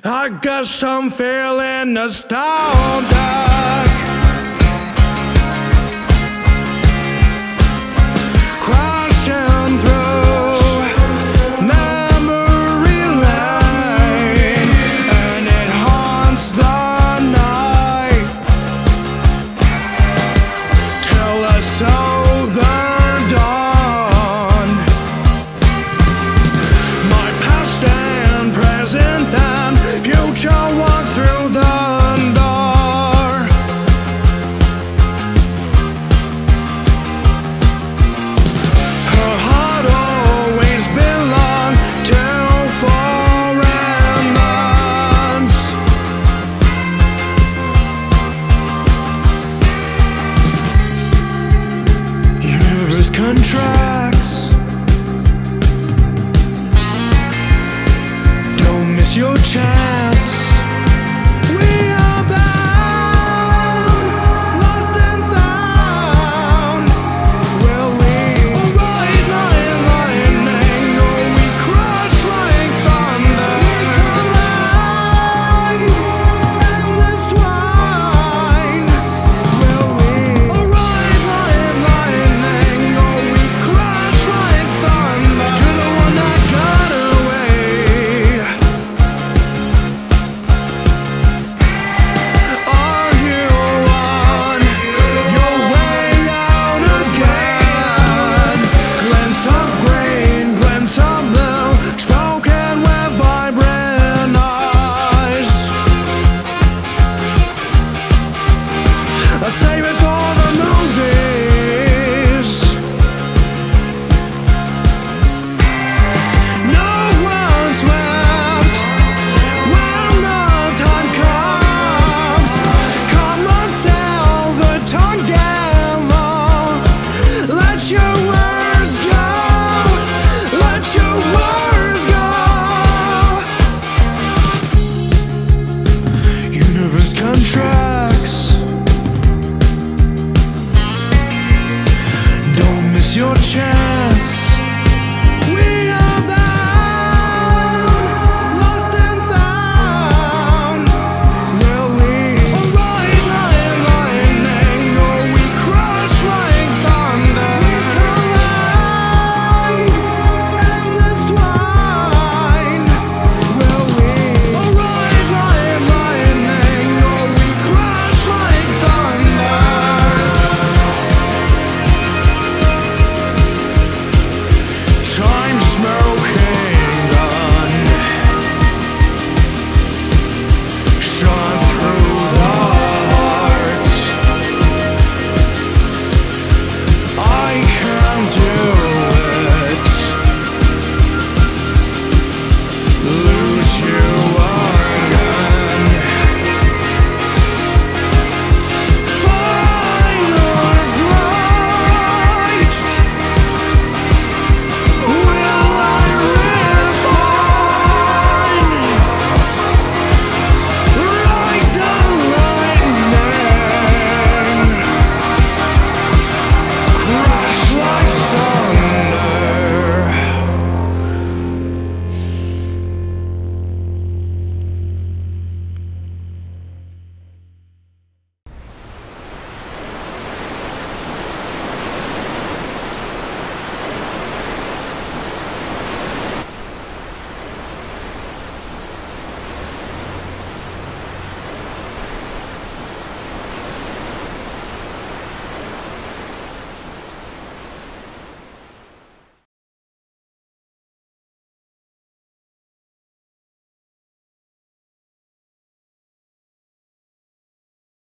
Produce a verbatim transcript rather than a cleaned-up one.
I guess I'm feeling nostalgic. Crashing through memory lane, and it haunts the night till a sober dawn. My past and present and future walk through the door. Her heart always belonged to foreign lands. Universe contracts. Don't miss your chance. We are bound, lost and found. Will we ride like lightning, or we crash like thunder? We collide, endless twine. Will we ride like lightning, or we crash like thunder? To the one that got away. Are you on your way out again? Glints of green, glints of blue, spoken with vibrant eyes. I save it for the movies. No one's left when the time comes. Come on, tell the together. Let your words go. Let your words go. Universe contracts. Don't miss your chance.